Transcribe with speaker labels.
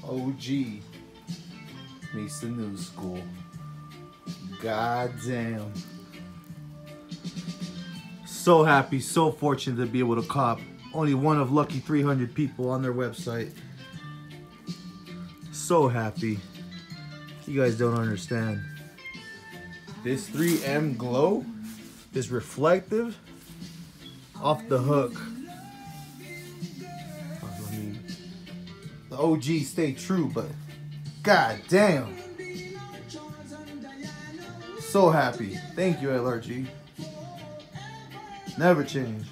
Speaker 1: OG meets the new school. God damn. So happy, so fortunate to be able to cop. Only one of lucky 300 people on their website. So happy. You guys don't understand. This 3M glow is reflective off the hook. The OG stay true, but god damn. So happy. Thank you, LRG. Never change.